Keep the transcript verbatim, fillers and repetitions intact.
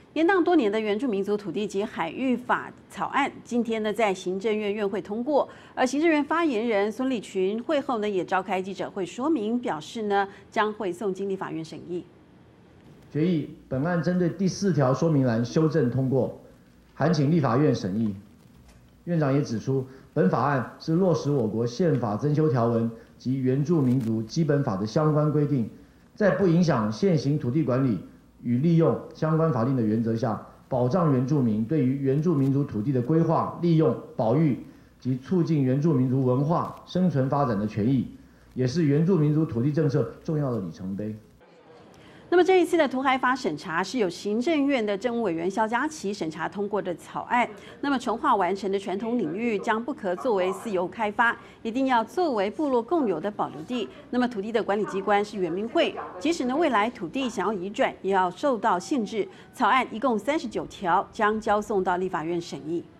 延宕多年的原住民族土地及海域法草案，今天呢在行政院院会通过。而行政院发言人孙立群会后呢也召开记者会说明，表示呢将会送经立法院审议。 决议本案针对第四条说明栏修正通过，函请立法院审议。院长也指出，本法案是落实我国宪法增修条文及原住民族基本法的相关规定，在不影响现行土地管理与利用相关法令的原则下，保障原住民对于原住民族土地的规划、利用、保育及促进原住民族文化生存发展的权益，也是原住民族土地政策重要的里程碑。 那么这一次的土海法审查是由行政院的政务委员萧嘉琪审查通过的草案。那么重划完成的传统领域将不可作为私有开发，一定要作为部落共有的保留地。那么土地的管理机关是原民会，即使呢未来土地想要移转，也要受到限制。草案一共三十九条，将交送到立法院审议。